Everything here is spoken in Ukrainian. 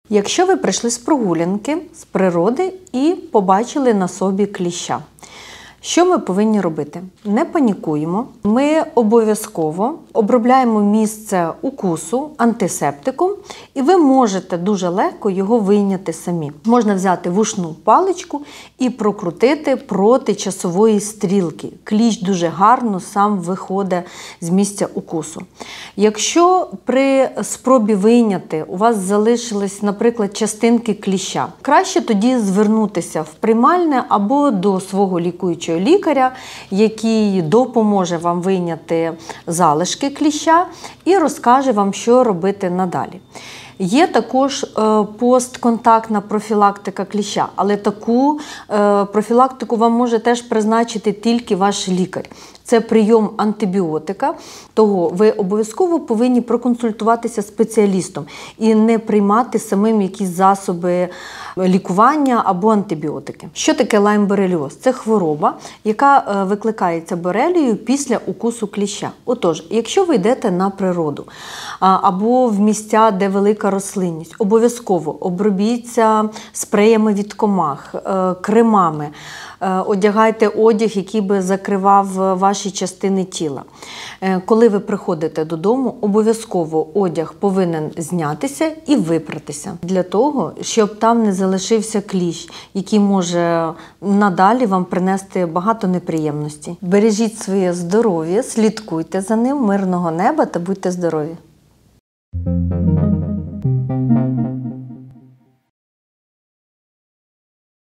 Якщо ви прийшли з прогулянки, з природи і побачили на собі кліща, що ми повинні робити? Не панікуємо. Ми обов'язково обробляємо місце укусу антисептиком, і ви можете дуже легко його вийняти самі. Можна взяти вушну паличку і прокрутити проти часової стрілки. Кліщ дуже гарно сам виходить з місця укусу. Якщо при спробі вийняти у вас залишились, наприклад, частинки кліща, краще тоді звернутися в приймальне або до свого лікуючого лікаря, який допоможе вам вийняти залишки кліща і розкаже вам, що робити надалі. Є також постконтактна профілактика кліща, але таку профілактику вам може теж призначити тільки ваш лікар. Це прийом антибіотика, того ви обов'язково повинні проконсультуватися з спеціалістом і не приймати самим якісь засоби лікування або антибіотики. Що таке лайм-бореліоз? Це хвороба, яка викликається борелією після укусу кліща. Отож, якщо ви йдете на природу або в місця, де велика рослинність, обов'язково обробіться спреями від комах, кремами, одягайте одяг, який би закривав ваші частини тіла. Коли ви приходите додому, обов'язково одяг повинен знятися і випратися. Для того, щоб там не залишився кліщ, який може надалі вам принести багато неприємностей. Бережіть своє здоров'я, слідкуйте за ним, мирного неба та будьте здорові!